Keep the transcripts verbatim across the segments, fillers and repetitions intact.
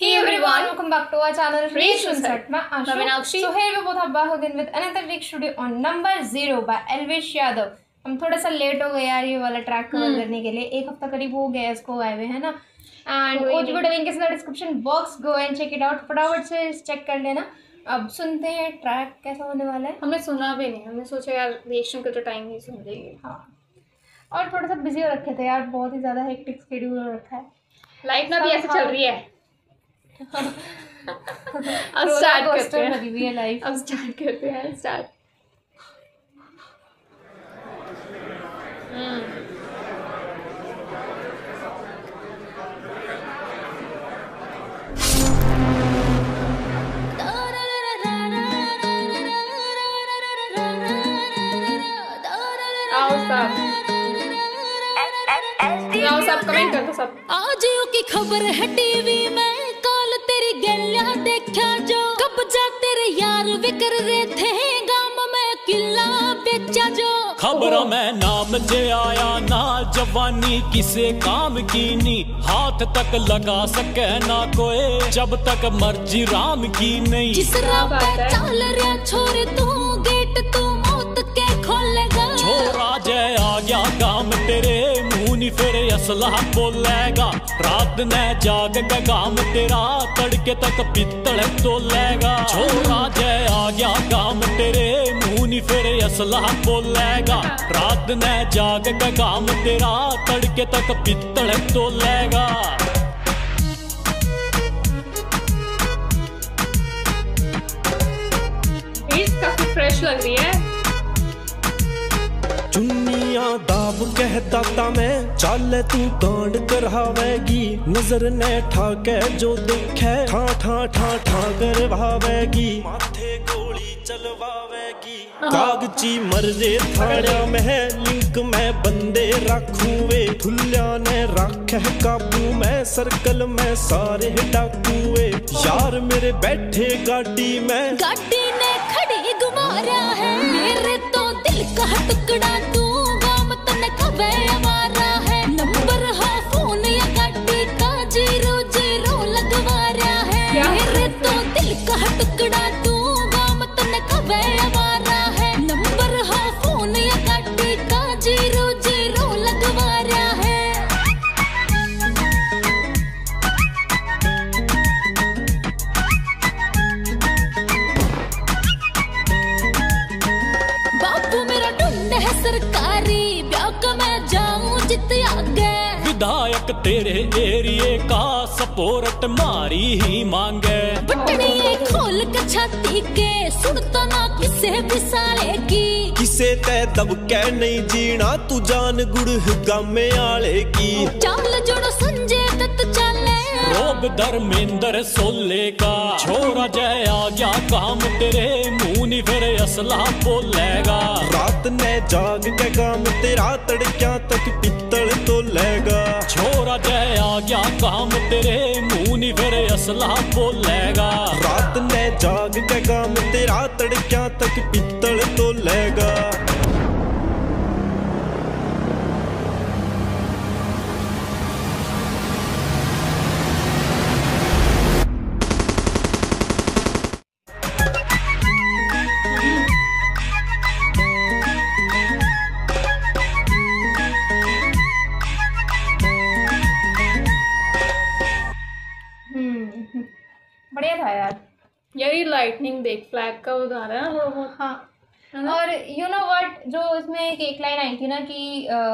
Hey everyone, welcome back to our channel Reach to Set. मैं आशा Meenakshi. So here we both are back again with another week studio on number zero by Elvish Yadav. हम थोड़ा सा late हो गए यार ये वाला track cover करने के लिए, एक हफ्ता करीब हो गया इसको आए हुए है ना. And O G link is in the description box, go and check it out. फटाफट से चेक कर लेना. अब सुनते हैं ट्रैक कैसा होने वाला है. हमने सुना भी नहीं, हमने सोचा यार रिएक्शन का तो टाइम नहीं सुन लेंगे. हाँ, और थोड़ा सा बिजी हो रखे थे यार, बहुत ही ज़्यादा हेक्टिक स्केड्यूल हो रखा है. लाइफ ना भी ऐसे चल रही है. अब स्टार्ट करते हैं. लगी हुई है लाइफ. अब स्टार्ट करते हैं. स्टार्ट. आओ सब आओ सब कमेंट कर दो सब. आज की खबर है टीवी में, कल तेरी गलियां देखा जो, कब्जा तेरे यार विकर रहे थे, गांव में किला बेचा जो. खबर में नाम जे आया ना, जवानी किसे काम की नी, हाथ तक लगा सके ना कोई, जब तक मर्जी राम की नहीं. जिस राह पे चल रहा छोरे तू, गेट तू मौत के खोलेगा. छोरा जय आ गया काम तेरे, मुंह नहीं फिर असला बोलेगा. रात ने जाग के काम तेरा, तड़के तक पित्तल तोलेगा. छोरा जय आ गया काम तेरे, मुंह नहीं फिर असला बोलेगा. रात ने जाग के काम तेरा, तड़के तक पित्तल तोलेगा. काफी फ्रेश लग रही है. चुन्नियां दाब कह दाता में, चाले तू कांड करवावेगी. नजर ने ठाके जो देखे, ठा ठा ठा ठा करवावेगी. माथे गोली चलवावेगी. कागजी मर्रे थाड़ा में, लिंक में बंदे रखूवे. ठुलिया ने रखे काबू में, सर्कल में सारे डाकूए. यार मेरे बैठे गाड़ी में, गाड़ी ने खड़ी गुमारा है. मेरे तो दिल का टुकड़ा तू, गाम तने कबे आवारा है. नंबर है फोन या गाड़ी का, जीरो जीरो लगवा रहा है. मेरे तो दिल का टुकड़ा तू, गाम तने कबे आवारा है. नंबर है फोन या गाड़ी का, जीरो जीरो लगवा रहा है. बापू मेरा ढूंढ है सरकारी, ब्याह का मैं जाऊं जित आगे. विधायक तेरे एरिए का, सपोर्ट मारी ही मांगे. बटनी खोल के छाती के, सुनता ना किसे भी साले की. किसे तय दब के नहीं जीना, तू जान गुड़ गामे आले की. चाल जोड़ो संजय दत्त चाले, रोब धर्मेंद्र सोले का. छोरा जय आ गया काम तेरे, मुंह नहीं फिर असला बोलेगा. रात ने जाग के काम तेरा, तड़क्या तक पित्तल तो लेगा. छोरा जय आ गया काम तेरे, मुंह नहीं फिर असला बोलेगा. रात ने जाग के काम तेरा, तड़क्या तक पित्तल तो लेगा. बढ़िया था यार. यही लाइटनिंग देख, फ्लैग का उधार है ना वो. हाँ, और यू नो व्हाट, जो इसमें एक एक लाइन आई थी ना कि आ,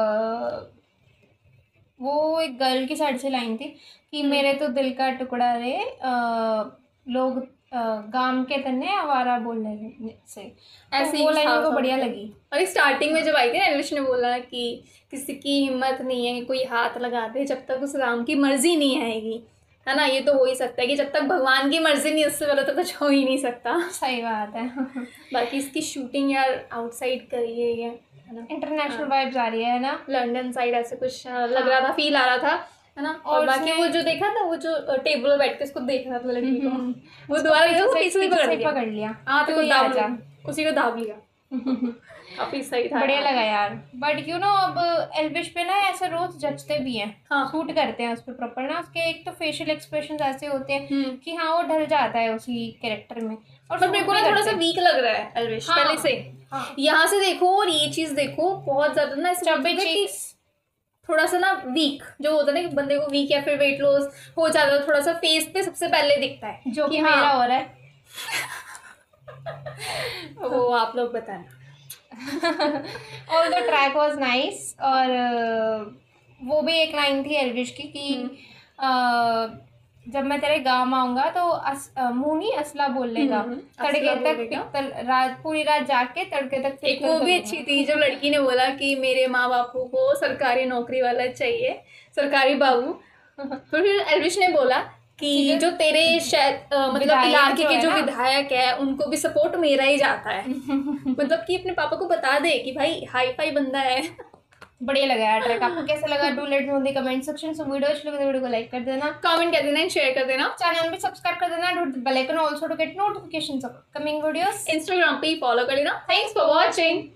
वो एक गर्ल की साइड से लाइन थी कि मेरे तो दिल का टुकड़ा रे, आ, लोग आ, गाम के तन्ने आवारा बोलने से. ऐसे तो वो लाइन मेरे को बढ़िया लगी. और स्टार्टिंग में जब आई थी ना, एलविश ने बोला कि किसी की हिम्मत नहीं है कि कोई हाथ लगा दे जब तक उस राम की मर्जी नहीं आएगी, है ना. ये तो हो ही सकता है कि जब तक भगवान की मर्जी नहीं, उससे पहले तो कुछ हो ही नहीं सकता. सही बात है. बाकी इसकी शूटिंग यार आउटसाइड करी है ये, है ना. इंटरनेशनल वाइब्स आ रही है ना, लंदन साइड ऐसे कुछ लग रहा था, फील आ रहा था, है ना. और बाकी वो जो देखा था, वो जो टेबल पर बैठ के उसको देख रहा था लड़की को, वो दोबारा पकड़ लिया. हाँ, तो उसी को दाब लिया. काफी सही था, बढ़िया लगा यार। बट यू नो अब एल्विश पे ना ऐसे रोज जचते भी हैं, हाँ सूट करते हैं उस पर प्रॉपर ना, उसके एक तो फेशियल एक्सप्रेशन ऐसे होते हैं हम्म। कि हाँ वो ढल जाता है उसी कैरेक्टर में। और पर suit मेरे को भी ना थोड़ा करते सा हैं। वीक लग रहा है एल्विश हाँ, पहले से। हाँ। यहाँ से देखो और ये चीज देखो, बहुत ज्यादा ना ऐसे चब्बी लगता है कि cheeks। थोड़ा सा ना वीक जो होता है ना कि बंदे को वीक या फिर वेट लॉस हो जाता है, थोड़ा सा फेस पे सबसे पहले दिखता है जो कि कि हाँ, मेरा हो रहा है। वो आप लोग बताना। All the track was nice. और uh, वो भी एक लाइन थी एल्विश की कि uh, जब मैं तेरे गाँव में आऊंगा तो अस, uh, मुंह नहीं असला बोल लेगा, हम्म, तड़के असला तक बोलेगा। पित्तल रात पूरी रात जाके तड़के तक एक वो भी अच्छी थी जब लड़की ने बोला कि मेरे माँ बापू को सरकारी नौकरी वाला चाहिए, सरकारी बाबू। तो फिर एल्विश ने बोला कि जो तेरे शायद अ, मतलब विधायक इलाके जो के है जो ना, विधायक है उनको भी सपोर्ट मेरा ही जाता है। मतलब कि अपने पापा को बता दे कि भाई हाई फाई बंदा है। बढ़िया लगा यार ट्रैक। आपको कैसा लगा do let know in the comment section. So video अच्छी लगे तो वीडियो को लाइक कर देना, कमेंट कर देना, शेयर कर देना, चैनल भी सब्सक्राइब कर देना, hit the bell icon also to get notifications of coming videos. Instagram पे ही फॉलो कर लेना। Thanks for watching.